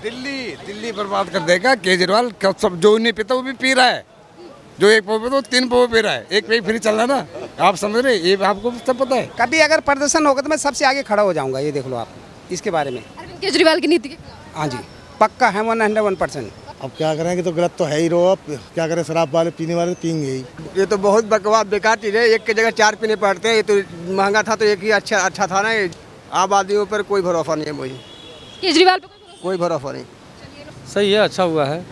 दिल्ली बर्बाद कर देगा केजरीवाल। सब जो नहीं पीता वो भी पी रहा है, जो एक पो पे तो 3 पो पी रहा है, एक पे फ्री चल रहा है ना। आप समझ रहे, ये आपको सब पता है। कभी अगर प्रदर्शन होगा तो मैं सबसे आगे खड़ा हो जाऊंगा, ये देख लो आप इसके बारे में। अरविंद केजरीवाल की नीति के खिलाफ? हाँ जी, पक्का है 101%। अब क्या करेंगे, तो गलत तो है ही। रो अब क्या करें, शराब वाले पीने वाले पियेंगे ही। ये तो बहुत बकवास बेकार चीज़ है, एक की जगह 4 पीने पड़ते हैं। ये तो महंगा था तो एक ही अच्छा था ना। ये आम आदमियों पर कोई भरोसा नहीं है मुझे। केजरीवाल पे कोई भरोसा नहीं। सही है, अच्छा हुआ है।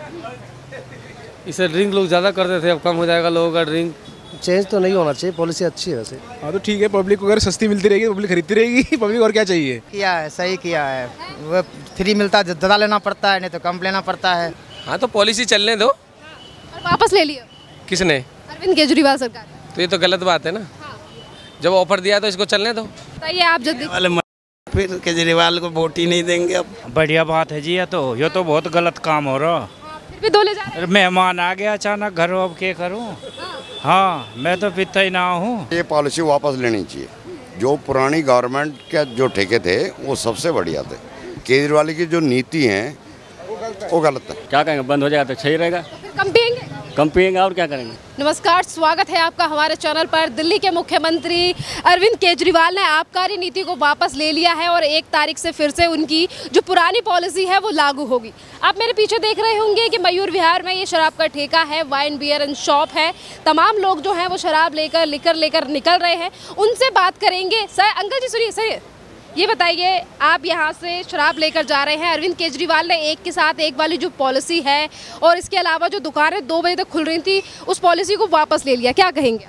इसे ड्रिंक लोग ज़्यादा करते थे, अब कम हो जाएगा लोगों का ड्रिंक। चेंज तो नहीं होना चाहिए, पॉलिसी अच्छी है वैसे। हाँ तो ठीक है, पब्लिक को अगर सस्ती मिलती रहेगी पब्लिक खरीदती रहेगी। पब्लिक और क्या चाहिए। किया है, सही किया है। वो फ्री मिलता है, ज़्यादा लेना पड़ता है, नहीं तो कम लेना पड़ता है। हाँ तो पॉलिसी चलने दो। और वापस ले लिया किसने? अरविंद केजरीवाल सरकार। तो ये तो गलत बात है ना। जब ऑफर दिया तो इसको चलने दो। बताइए आप जल्दी। फिर केजरीवाल को वोट ही नहीं देंगे अब। बढ़िया बात है जी। ये तो बहुत गलत काम हो रहा। फिर भी 2 ले जा रहे हैं। मेहमान आ गया अचानक घर, अब क्या करूं। हाँ, मैं तो पीता ही ना हूँ। ये पॉलिसी वापस लेनी चाहिए। जो पुरानी गवर्नमेंट के जो ठेके थे वो सबसे बढ़िया थे। केजरीवाल की जो नीति है वो गलत है। क्या करेंगे, बंद हो जाएगा तो सही रहेगा। फिर कम पिएंगे? कम पिएंगे और क्या करेंगे। नमस्कार, स्वागत है आपका हमारे चैनल पर। दिल्ली के मुख्यमंत्री अरविंद केजरीवाल ने आबकारी नीति को वापस ले लिया है और 1 तारीख से फिर से उनकी जो पुरानी पॉलिसी है वो लागू होगी। आप मेरे पीछे देख रहे होंगे कि मयूर विहार में ये शराब का ठेका है, वाइन बियर एंड शॉप है। तमाम लोग जो हैं वो शराब लेकर लेकर निकल रहे हैं। उनसे बात करेंगे। सर, अंकल जी सुनिए, सर ये बताइए, आप यहाँ से शराब लेकर जा रहे हैं। अरविंद केजरीवाल ने एक के साथ एक वाली जो पॉलिसी है और इसके अलावा जो दुकानें 2 बजे तक खुल रही थी उस पॉलिसी को वापस ले लिया, क्या कहेंगे?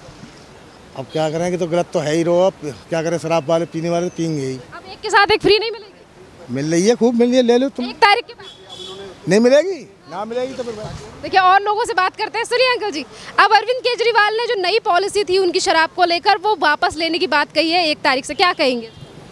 अब क्या करेंगे, तो गलत तो है ही। रो अब क्या करें, शराब वाले पीने वाले पियेंगे ही। अब एक के साथ एक फ्री नहीं मिलेगी? मिल रही है, खूब मिल रही है, ले लो तुम। 1 तारीख के बाद नहीं मिलेगी, ना मिलेगी तो फिर देखिए और लोगों से बात करते हैं। सुनिए अंकल जी, अब अरविंद केजरीवाल ने जो नई पॉलिसी थी उनकी शराब को लेकर वो वापस लेने की बात कही है 1 तारीख से, क्या कहेंगे?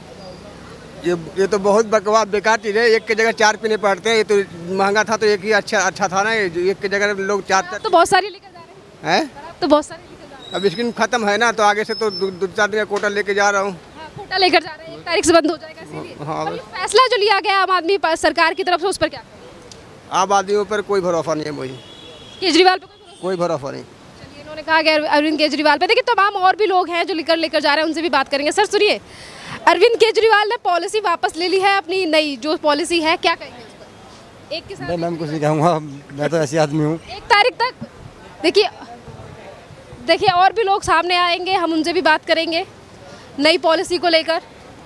ये तो बहुत बकवास बेकार चीज़ है, एक की जगह 4 पीने पड़ते हैं। ये तो महंगा था तो एक ही अच्छा था ना। ये एक की जगह लोग 4 तो बहुत सारी लेकर जा रहे हैं। तो बहुत सारी लेकर जा रहे हैं। अब स्कीम खत्म है ना, तो आगे से तो 2-4 दिन का कोटा लेके जा रहा हूँ। कोटा लेकर जा रहे हैं, 1 तारीख से बंद हो जाएगा इसीलिए। हाँ, अब ये फैसला जो लिया गया आम आदमी सरकार की तरफ से, उस पर क्या? आम आदमियों पर कोई भरोसा नहीं है मुझे। केजरीवाल पे कोई भरोसा नहीं। चलिए, इन्होंने कहा कि अरविंद केजरीवाल पे। देखिए तमाम और भी लोग हैं जो लेकर जा रहे हैं, उनसे भी बात करेंगे। सर सुनिए, अरविंद केजरीवाल ने पॉलिसी वापस ले ली है, अपनी नई जो पॉलिसी है, क्या कहेंगे उस पर? एक के साथ मैं कुछ नहीं कहूँगा, मैं तो ऐसी आदमी हूँ। 1 तारीख तक देखिए और भी लोग सामने आएंगे, हम उनसे भी बात करेंगे नई पॉलिसी को लेकर।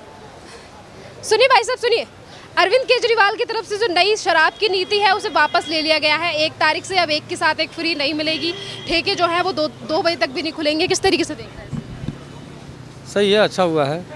सुनिए भाई साहब, सुनिए, अरविंद केजरीवाल की तरफ से जो नई शराब की नीति है उसे वापस ले लिया गया है 1 तारीख से। अब एक के साथ एक फ्री नहीं मिलेगी। ठेके जो हैं वो 2 बजे तक भी नहीं खुलेंगे। किस तरीके से देख रहे हैं? सही है, अच्छा हुआ है।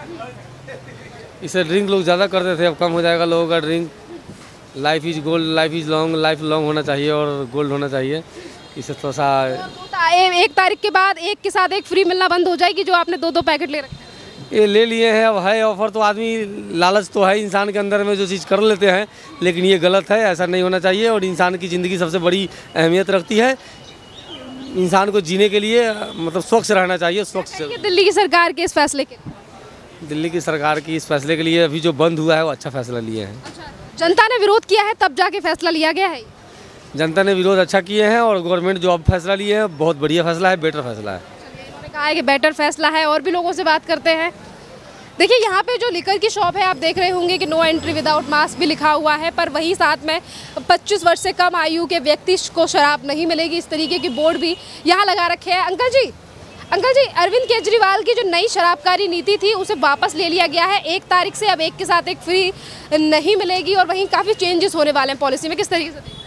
इसे ड्रिंक लोग ज़्यादा करते थे, अब कम हो जाएगा लोगों का drink. Life is gold, life is long, life long होना चाहिए और गोल्ड होना चाहिए। इसे थोड़ा सा 1 तारीख के बाद एक के साथ एक फ्री मिलना बंद हो जाएगी, जो आपने 2 पैकेट ले रखे हैं। ये ले लिए हैं, अब है ऑफर तो आदमी, लालच तो है इंसान के अंदर में, जो चीज़ कर लेते हैं, लेकिन ये गलत है, ऐसा नहीं होना चाहिए। और इंसान की ज़िंदगी सबसे बड़ी अहमियत रखती है। इंसान को जीने के लिए मतलब स्वच्छ रहना चाहिए। स्वच्छ दिल्ली की सरकार के इस फैसले के दिल्ली की सरकार की इस फैसले के लिए अभी जो बंद हुआ है वो अच्छा फैसला लिए हैं। जनता ने विरोध किया है तब जाके फैसला लिया गया है। जनता ने विरोध अच्छा किए हैं और गवर्नमेंट जो अब फैसला लिए हैं बहुत बढ़िया फैसला है, बेटर फैसला है। उन्होंने कहा है कि बेटर फैसला है। और भी लोगों से बात करते हैं। देखिए यहाँ पे जो लिकर की शॉप है, आप देख रहे होंगे कि नो एंट्री विदाउट मास्क भी लिखा हुआ है, पर वहीं साथ में 25 वर्ष से कम आयु के व्यक्ति को शराब नहीं मिलेगी, इस तरीके की बोर्ड भी यहाँ लगा रखे हैं। अंकल जी, अरविंद केजरीवाल की जो नई शराबकारी नीति थी उसे वापस ले लिया गया है 1 तारीख से। अब एक के साथ एक फ्री नहीं मिलेगी और वहीं काफ़ी चेंजेस होने वाले हैं पॉलिसी में। किस तरीके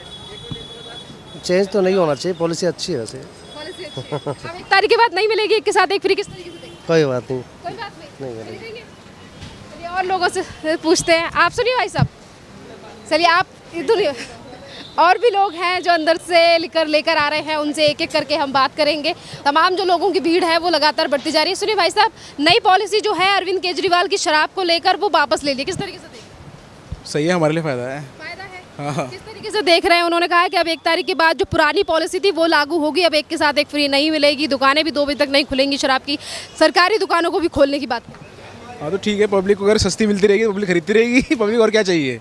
से? चेंज तो नहीं होना चाहिए, पॉलिसी अच्छी है वैसे। अब 1 तारीख के बाद नहीं मिलेगी, एक के साथ एक फ्री, किस तरीके से? कोई बात नहीं। कोई बात नहीं। चलिए और लोगों से पूछते हैं। आप सुनिए भाई साहब, चलिए आप इधर, और भी लोग हैं जो अंदर से लेकर आ रहे हैं, उनसे एक एक करके हम बात करेंगे। तमाम जो लोगों की भीड़ है वो लगातार बढ़ती जा रही है। सुनिए भाई साहब, नई पॉलिसी जो है अरविंद केजरीवाल की शराब को लेकर वो वापस ले ली, किस तरीके से देखें? सही है, हमारे लिए फ़ायदा है। हाँ। किस तरीके से देख रहे हैं? उन्होंने कहा कि अब 1 तारीख के बाद जो पुरानी पॉलिसी थी वो लागू होगी। अब एक के साथ एक फ्री नहीं मिलेगी, दुकानें भी 2 बजे तक नहीं खुलेंगी शराब की, सरकारी दुकानों को भी खोलने की बात। हाँ तो ठीक है, पब्लिक को अगर सस्ती मिलती रहेगी पब्लिक खरीदती रहेगी। पब्लिक और क्या चाहिए।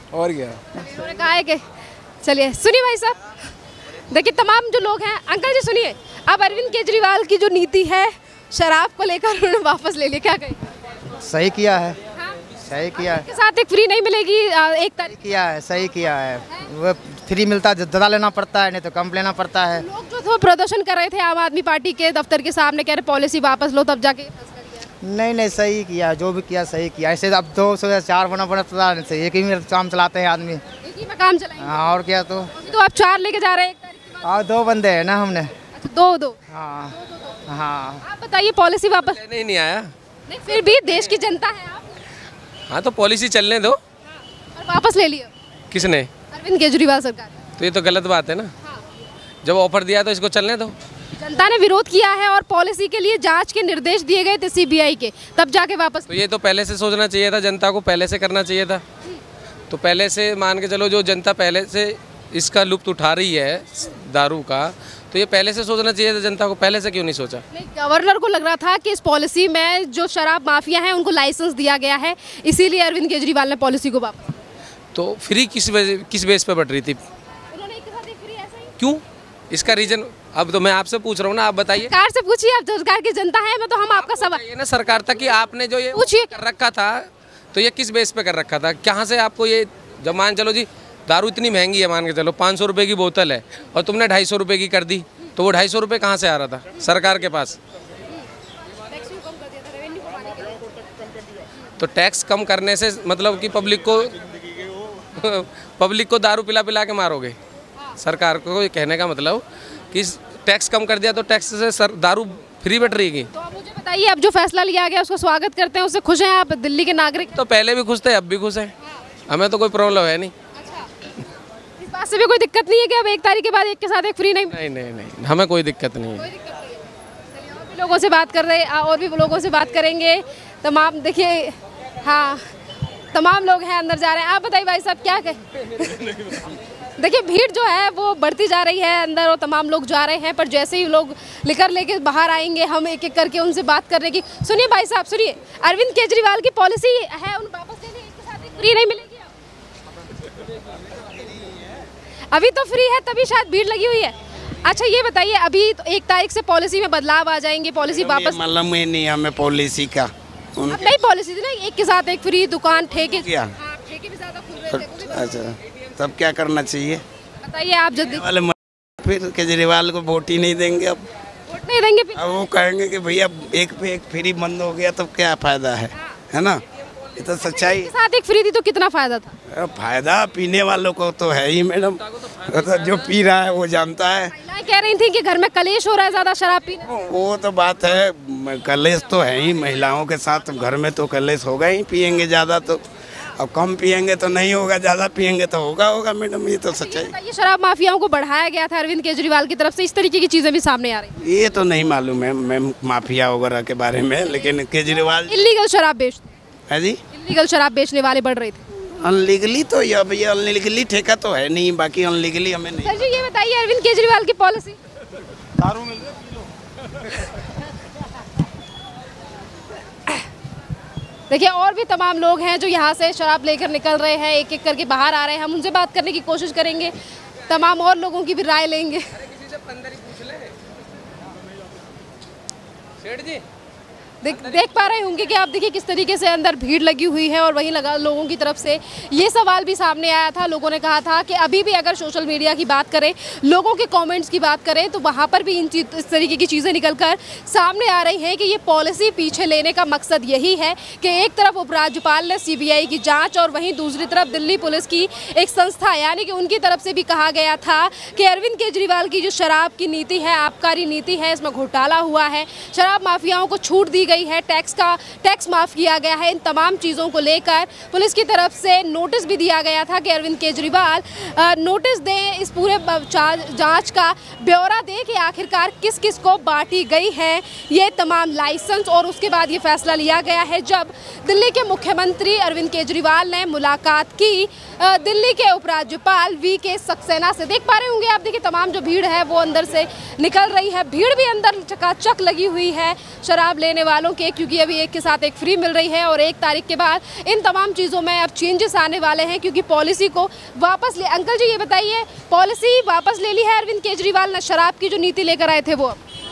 और क्या। उन्होंने कहा है कि चलिए सुनिए भाई साहब, देखिए तमाम जो लोग हैं, अंकल जी सुनिए, अब अरविंद केजरीवाल की जो नीति है शराब को लेकर उन्होंने वापस ले लिया, क्या कहें? सही किया है, सही किया है। के साथ एक फ्री नहीं मिलेगी 1 तारीख किया है, सही किया है। वो फ्री मिलता ज़्यादा लेना पड़ता है, नहीं तो कम लेना पड़ता है। लोग जो थे प्रदर्शन कर रहे थे आम आदमी पार्टी के दफ्तर के सामने, कह रहे पॉलिसी वापस लो तब जाके। नहीं नहीं, सही किया, जो भी किया सही किया। ऐसे अब 200 या 4 बना पड़ता है, एक ही में काम चलाते हैं आदमी। एक ही में काम चलाएंगे। हाँ, और क्या। तो आप 4 लेके जा रहे हैं 1 तारीख के बाद? हाँ, 2 बंदे हैं ना हमने। अच्छा, 2-2। हाँ हाँ। आप बताइए पॉलिसी वापस नहीं आया। नहीं, फिर भी देश की जनता है आप। हाँ तो पॉलिसी चलने दो। और वापस ले लिया किसने? अरविंद केजरीवाल सरकार। तो ये तो गलत बात है ना। जब ऑफर दिया तो इसको चलने दो। जनता ने विरोध किया है और पॉलिसी के लिए जांच के निर्देश दिए गए थे सीबीआई के, तब जाके वापस। तो ये तो पहले से सोचना चाहिए था, जनता को पहले से करना चाहिए था। तो पहले से मान के चलो, जो जनता पहले से इसका लुत्फ उठा रही है दारू का, तो ये पहले से सोचना चाहिए था जनता को। पहले से क्यों नहीं सोचा? नहीं, गवर्नर को लग रहा था कि इस पॉलिसी में जो शराब माफिया हैं उनको लाइसेंस दिया गया है, इसीलिए अरविंद केजरीवाल ने पॉलिसी को वापस। तो फ्री किस बेस पे बढ़ रही थी? उन्होंने एक के साथ एक फ्री ऐसा ही। क्यों? इसका रीजन अब तो मैं आपसे पूछ रहा हूँ ना, आप बताइए। सरकार से पूछिए, आप सरकार की जनता है, मैं तो हम आपका सवाल ये ना सरकार तक कि आपने जो ये कर रखा था, तो ये किस बेस पे कर रखा था? कहाँ से आपको ये, जब मान चलो जी दारू इतनी महंगी है, मान के चलो 500 रुपये की बोतल है और तुमने 250 रुपये की कर दी, तो वो 250 रुपये कहाँ से आ रहा था सरकार के पास? तो टैक्स कम करने से मतलब कि पब्लिक को दारू पिला पिला के मारोगे? सरकार को कहने का मतलब कि टैक्स कम कर दिया तो टैक्स से दारू फ्री बट रही। तो आप मुझे बताइए, अब जो फैसला लिया गया उसको स्वागत करते हैं, उससे खुश हैं आप दिल्ली के नागरिक? तो पहले भी खुश थे, अब भी खुश हैं, हमें तो कोई प्रॉब्लम है नहीं। इस बात से भी कोई दिक्कत नहीं है कि अब 1 तारीख के बाद एक के साथ एक फ्री नहीं? नहीं, हमें कोई दिक्कत नहीं है। और भी लोगों से बात कर रहे हैं, और भी लोगों से बात करेंगे। तमाम देखिए, हाँ तमाम लोग हैं अंदर जा रहे हैं। आप बताइए भाई साहब क्या कहें? देखिए भीड़ जो है वो बढ़ती जा रही है अंदर और तमाम लोग जा रहे हैं, पर जैसे ही लोग लिकर लेके बाहर आएंगे हम एक एक करके उनसे बात करने की। सुनिए भाई साहब, सुनिए, अरविंद केजरीवाल की पॉलिसी है उन वापस लेने, इसके साथ एक फ्री नहीं मिलेगी। अभी तो फ्री है, तभी शायद भीड़ लगी हुई है। अच्छा ये बताइए, अभी तो 1 तारीख से पॉलिसी में बदलाव आ जाएंगे, पॉलिसी वापस? मतलब में नहीं हमें पॉलिसी का नई पॉलिसी थी ना, एक के साथ एक फ्री, दुकान ठेके भी ज्यादा खुल रहे थे। अच्छा, तब क्या करना चाहिए बताइए आप? जल्दी फिर केजरीवाल को वोट ही नहीं देंगे। अब वोट नहीं देंगे फिर? अब वो कहेंगे कि भैया एक पे एक फ्री बंद हो गया, तो क्या फायदा है ना? ये तो सच्चाई। के साथ एक फ्री थी तो कितना फायदा था? फायदा पीने वालों को तो है ही मैडम, तो जो पी रहा है वो जानता है। महिलाएं कह रही थी कि घर में कलेश हो रहा है ज्यादा शराब पीने। वो तो बात है, कलेश तो है ही महिलाओं के साथ, घर में तो कलेश होगा ही, पियेंगे ज़्यादा तो। अब कम पियेंगे तो नहीं होगा, ज़्यादा पियेंगे तो होगा मैडम, ये तो सच्चाई। ये शराब माफियाओं को बढ़ाया गया था अरविंद केजरीवाल की तरफ से, इस तरीके की चीजें भी सामने आ रही ये तो नहीं मालूम है मैम माफिया वगैरह के बारे में, लेकिन केजरीवाल इलीगल शराब बेचते है जी, इलीगल शराब बेचने वाले बढ़ रहे थे। अनलीगली तो ये अनलीगली ठेका तो है नहीं, बाकी अनलीगली हमें नहीं। सर जी ये बताइए, अरविंद केजरीवाल की पॉलिसी? दारू मिल रही देखिए और भी तमाम लोग हैं जो यहाँ से शराब लेकर निकल रहे हैं, एक एक करके बाहर आ रहे हैं, हम उनसे बात करने की कोशिश करेंगे, तमाम और लोगों की भी राय लेंगे। देख पा रहे होंगे कि आप देखिए किस तरीके से अंदर भीड़ लगी हुई है और वहीं लगा लोगों की तरफ से ये सवाल भी सामने आया था। लोगों ने कहा था कि अभी भी अगर सोशल मीडिया की बात करें, लोगों के कमेंट्स की बात करें, तो वहाँ पर भी इस तरीके की चीज़ें निकलकर सामने आ रही हैं कि ये पॉलिसी पीछे लेने का मकसद यही है कि एक तरफ उपराज्यपाल ने CBI की जाँच और वहीं दूसरी तरफ दिल्ली पुलिस की एक संस्था यानी कि उनकी तरफ से भी कहा गया था कि अरविंद केजरीवाल की जो शराब की नीति है, आबकारी नीति है, इसमें घोटाला हुआ है, शराब माफियाओं को छूट दी गई है, टैक्स माफ किया गया है। इन तमाम चीज़ों को लेकर पुलिस की तरफ से नोटिस भी दिया गया था कि अरविंद केजरीवाल नोटिस दें, इस पूरे जांच का ब्यौरा दें कि आखिरकार किस किस को बांटी गई है ये तमाम लाइसेंस। और उसके बाद ये फैसला लिया गया है जब दिल्ली के मुख्यमंत्री अरविंद केजरीवाल ने मुलाकात की दिल्ली के उपराज्यपाल VK सक्सेना से। देख पा रहे होंगे आप, देखिए तमाम जो भीड़ है वो अंदर से निकल रही है, भीड़ भी अंदर चकाचक लगी हुई है शराब लेने वाले वालों के, क्योंकि अभी एक के साथ एक फ्री मिल रही है और 1 तारीख के बाद इन तमाम चीज़ों में अब चेंजेस आने वाले हैं, क्योंकि पॉलिसी को वापस ले। अंकल जी ये बताइए, पॉलिसी वापस ले ली है अरविंद केजरीवाल ने, शराब की जो नीति लेकर आए थे वो?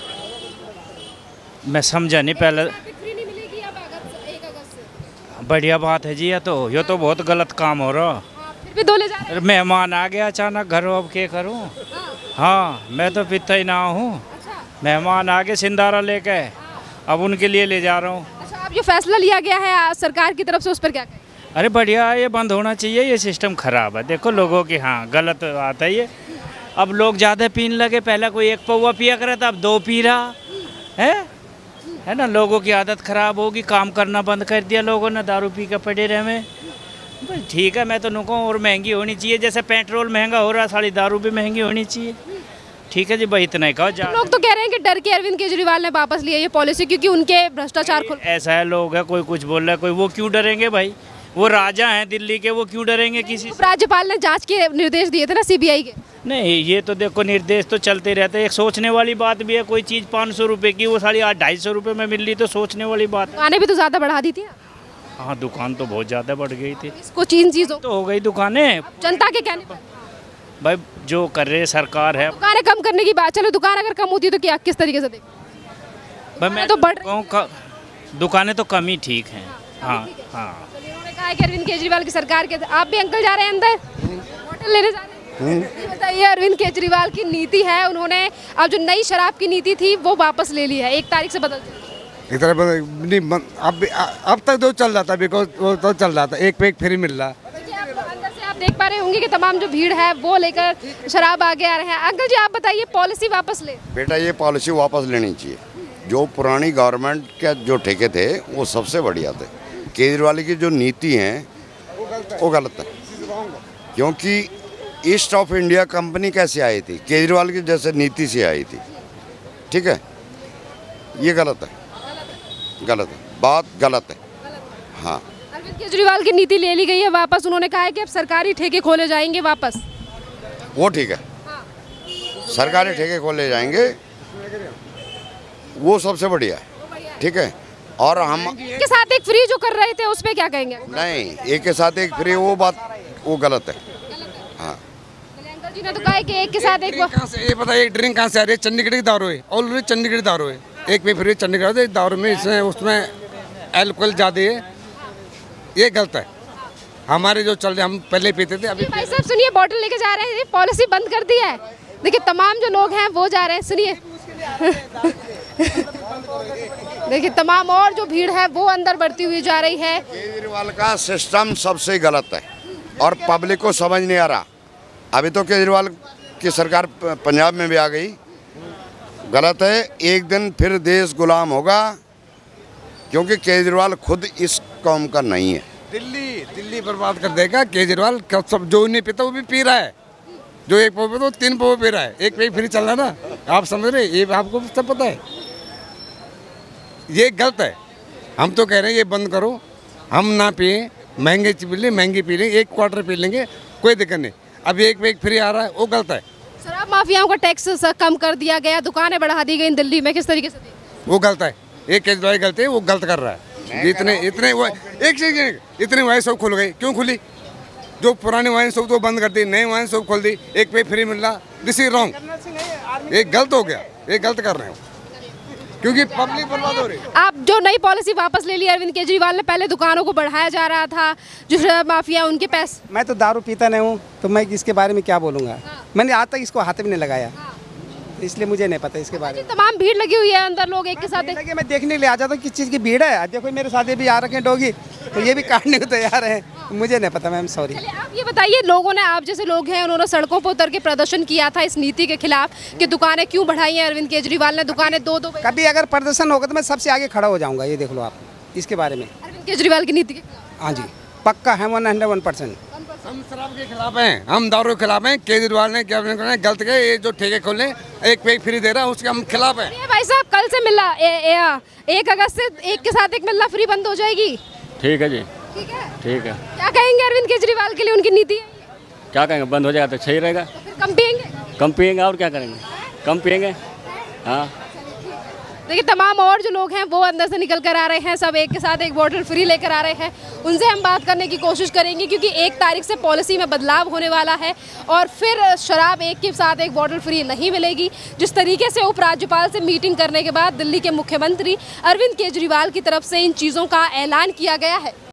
मैं समझा नहीं पहले। फ्री नहीं मिलेगी अब 1 अगस्त से? बढ़िया बात है जी, ये तो बहुत गलत काम हो रहा। फिर भी 2 ले जा रहे हैं। मेहमान आ गया अचानक घर, अब क्या करूं? हाँ, मैं तो पीता ही ना हूँ। मेहमान आ गए सिंधारा लेके, अब उनके लिए ले जा रहा हूँ। अच्छा, अब जो फैसला लिया गया है सरकार की तरफ से, उस पर क्या कहें? अरे बढ़िया, ये बंद होना चाहिए, ये सिस्टम खराब है। देखो लोगों की, हाँ गलत बात है ये। अब लोग ज़्यादा पीने लगे, पहले कोई 1 पौवा पिया कर रहा था, अब 2 पी रहा है ना। लोगों की आदत खराब होगी, काम करना बंद कर दिया लोगों ने, दारू पी के पड़े रहे। ठीक है, मैं तो नुको और महंगी होनी चाहिए, जैसे पेट्रोल महंगा हो रहा, सारी दारू भी महंगी होनी चाहिए। ठीक है जी भाई, इतना ही कहो। लोग तो कह रहे हैं कि डर के अरविंद केजरीवाल ने वापस लिया ये पॉलिसी, क्योंकि उनके भ्रष्टाचार खुल। ऐसा है, लोग है, कोई कुछ बोल रहा है, कोई, वो क्यों डरेंगे भाई? वो राजा हैं दिल्ली के, वो क्यों डरेंगे किसी से? राज्यपाल ने जांच के निर्देश दिए थे ना सीबीआई के। नहीं, ये तो देखो निर्देश तो चलते रहते हैं। एक सोचने वाली बात भी है, कोई चीज़ 500 रुपये की वो साड़ी आज 250 रुपये में मिल रही, तो सोचने वाली बात है। दुकानें भी तो ज़्यादा बढ़ा दी थी। हाँ, दुकान तो बहुत ज़्यादा बढ़ गई थी। इसको चीज़ों तो हो गई दुकानें जनता के कहने पर। भाई जो कर रहे सरकार है। दुकानें कम करने की बात, चलो दुकान अगर कम होती है तो क्या, किस तरीके से देखें? भाई मैं तो बढ़ दुकानें तो कम ही ठीक हैं। हाँ हाँ, उन्होंने कहा है कि अरविंद केजरीवाल की सरकार के। आप भी अंकल जा रहे हैं अंदर होटल लेने जा रहे हैं? ये बताइए, अरविंद केजरीवाल की नीति है, उन्होंने अब जो नई शराब की नीति थी वो वापस ले ली है, 1 तारीख से बदल दी। अब तक जो चल रहा था, बिकॉज वो तो चल रहा था, 1 पे 1 फ्री मिल रहा। अंदर से आप देख पा रहे होंगे कि तमाम जो भीड़ है वो लेकर शराब आगे आ रहे हैं। अंकल जी आप बताइए, पॉलिसी वापस ले? बेटा ये पॉलिसी वापस लेनी चाहिए। जो पुरानी गवर्नमेंट के जो ठेके थे वो सबसे बढ़िया थे। केजरीवाल की जो नीति है वो गलत है, क्योंकि ईस्ट ऑफ इंडिया कंपनी कैसे आई थी? केजरीवाल की जैसे नीति से आई थी। ठीक है, ये गलत है, गलत है, बात गलत है। हाँ, अरविंद केजरीवाल की नीति ले ली गई है वापस। उन्होंने कहा है कि अब सरकारी ठेके खोले जाएंगे वापस। वो ठीक है, सरकारी ठेके खोले जाएंगे, वो सबसे बढ़िया है। ठीक है, और हम के साथ एक फ्री जो कर रहे थे उस पे क्या कहेंगे? नहीं, एक के साथ एक फ्री, वो बात वो गलत है। हाँ, अंकल जी ने तो कहा है कि एक के साथ एक। ये बताइए, ड्रिंक कहाँ से आ रही है? चंडीगढ़ की दारू है, ऑलरेडी चंडीगढ़ दारू है, 1 पे फ्री चंडीगढ़ दारू में, इसमें उसमें अल्कोहल ज़्यादा है, ये गलत है। हमारे जो चल रहे, हम पहले पीते थे, अभी। भाई साहब सुनिए, बॉटल लेके जा रहे हैं, पॉलिसी बंद कर दी है। देखिए तमाम जो लोग हैं वो जा रहे हैं, सुनिए। देखिए तमाम और जो भीड़ है वो अंदर बढ़ती हुई जा रही है। केजरीवाल का सिस्टम सबसे गलत है और पब्लिक को समझ नहीं आ रहा। अभी तो केजरीवाल की सरकार पंजाब में भी आ गई, गलत है। एक दिन फिर देश गुलाम होगा, क्योंकि केजरीवाल खुद इस कौम का नहीं है। दिल्ली बर्बाद कर देगा केजरीवाल। सब जो नहीं पीता वो भी पी रहा है, जो 1 पौवा तो 3 पौवा पी रहा है, 1 पे 1 फ्री चल रहा ना। आप समझ रहे, ये आपको सब पता है, ये गलत है। हम तो कह रहे हैं ये बंद करो, हम ना पिए, महंगे पी लें, महंगी पी लेंगे, 1 क्वार्टर पी लेंगे, कोई दिक्कत नहीं। अभी 1 पे 1 फ्री आ रहा है, वो गलत है। शराब माफियाओं का टैक्स कम कर दिया गया, दुकानें बढ़ा दी गई दिल्ली में, किस तरीके से? वो गलत है, ये केजरीवाल गलत है, वो गलत कर रहा है। इतने वाइन शॉप खुल गई, क्यों खुली? जो पुरानी वाइन शॉप तो बंद कर दी, नई वाइन शॉप खोल दी, 1 पे फ्री मिल रहा। दिस इज रॉन्ग, ये गलत हो गया, ये गलत कर रहे हो, क्योंकि पब्लिक बर्बाद हो रही है। आप जो नई पॉलिसी वापस ले ली अरविंद केजरीवाल ने, पहले दुकानों को बढ़ाया जा रहा था, जो शराब माफिया उनके पैसे। मैं तो दारू पीता नहीं हूँ, तो मैं इसके बारे में क्या बोलूँगा? मैंने आज तक इसको हाथ भी नहीं लगाया, इसलिए मुझे नहीं पता इसके बारे में। तमाम भीड़ लगी हुई है अंदर, लोग एक के साथ लगे, मैं देखने के लिए आ जाता हूँ किस चीज़ की भीड़ है। देखो मेरे साथ ये भी आ रखे हैं डॉगी, तो ये भी काटने को तैयार है। मुझे नहीं पता मैम, सॉरी। आप ये बताइए, लोगों ने, आप जैसे लोग हैं, उन्होंने सड़कों पर उतर के प्रदर्शन किया था इस नीति के खिलाफ कि दुकानें क्यों बढ़ाई हैं अरविंद केजरीवाल ने, दुकानें 2-2। कभी अगर प्रदर्शन होगा तो मैं सबसे आगे खड़ा हो जाऊँगा, ये देख लो आप इसके बारे में। अरविंद केजरीवाल की नीति के खिलाफ? हाँ जी, पक्का है, 101%। हम शराब के खिलाफ हैं, हम दारू के खिलाफ हैं। केजरीवाल ने क्या गलत किया, ये जो ठेके खोले 1 पे 1 फ्री दे रहा है, उसके हम खिलाफ हैं। भाई साहब कल से मिला 1 अगस्त से 1 के साथ 1 मिलना फ्री बंद हो जाएगी। ठीक है जी, ठीक है, ठीक है। क्या कहेंगे अरविंद केजरीवाल के लिए, उनकी नीति है? क्या कहेंगे, बंद हो जाएगा तो सही रहेगा। तो फिर कम पिएंगे? कम पिएंगे और क्या करेंगे, कम पिएंगे। हाँ, देखिए तमाम और जो लोग हैं वो अंदर से निकल कर आ रहे हैं, सब एक के साथ एक बोतल फ्री लेकर आ रहे हैं। उनसे हम बात करने की कोशिश करेंगे क्योंकि 1 तारीख से पॉलिसी में बदलाव होने वाला है और फिर शराब एक के साथ एक बोतल फ्री नहीं मिलेगी। जिस तरीके से उपराज्यपाल से मीटिंग करने के बाद दिल्ली के मुख्यमंत्री अरविंद केजरीवाल की तरफ से इन चीज़ों का ऐलान किया गया है।